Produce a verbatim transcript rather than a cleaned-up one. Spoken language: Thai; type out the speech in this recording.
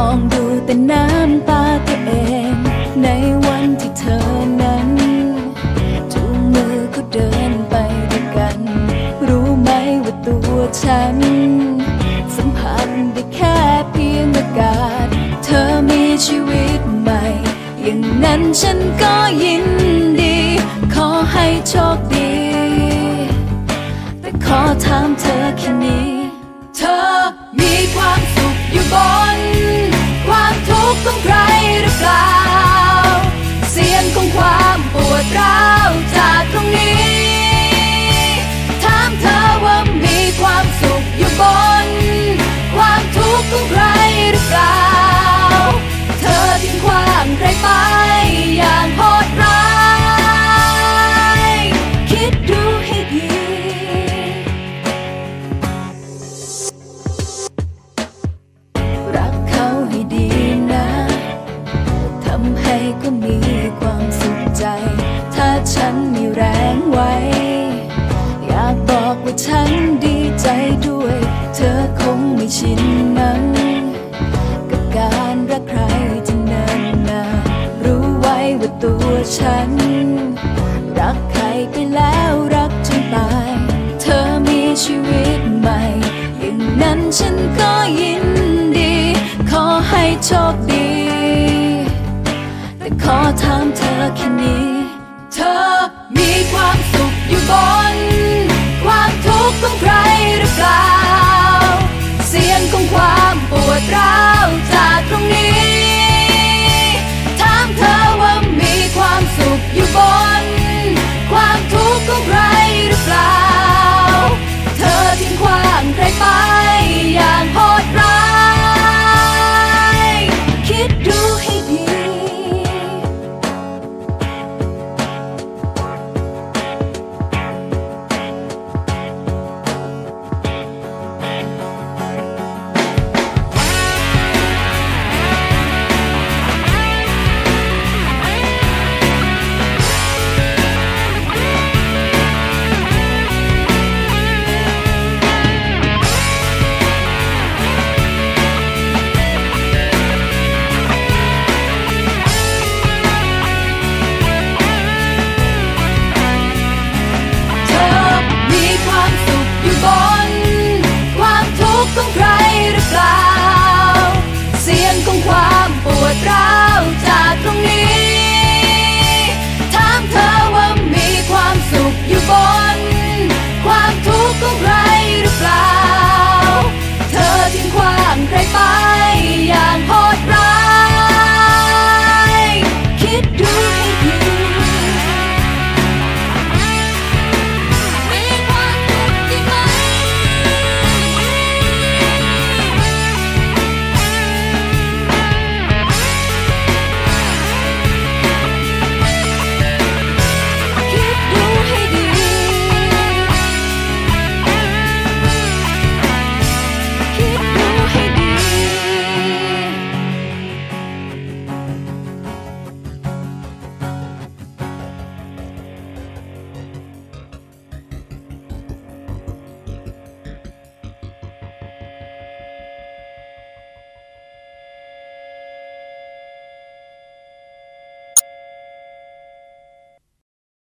องดูแต่น้ำตาตัวเองในวันที่เธอนั้นจูงมือก็เดินไปด้วยกันรู้ไหมว่าตัวฉันสัมผัสได้แค่เพียงอากาศเธอมีชีวิตใหม่อย่างนั้นฉันก็ยินดีขอให้โชคดีแต่ขอถามเธอแค่นี้เธอมีความสุขอยู่บนความทุกข์ของใครหรือเปล่าเสียงของความปวดร้าวจากตรงนี้ถามเธอว่ามีความสุขอยู่บนความทุกข์ของใครหรือเปล่าเธอทิ้งขว้างใครไปอย่างโหดร้ายคิดดูให้ดีรักเขาให้ดีนะทำให้ก็มีความสุขใจถ้าฉันมีแรงไว้อยากบอกว่าฉันดีใจด้วยเธอคงไม่ชินมั้งกับการรักใครที่เนิ่นนานรู้ไว้ว่าตัวฉันรักใครไปแล้วรักจนตายเธอมีชีวิตใหม่อย่างนั้นฉันก็ยินดีขอให้โชคดีแต่ขอถามเธอแค่นี้เธอมีความสุขอยู่บนความทุกข์ของใครหรือเปล่าเสียงของความปวดร้าว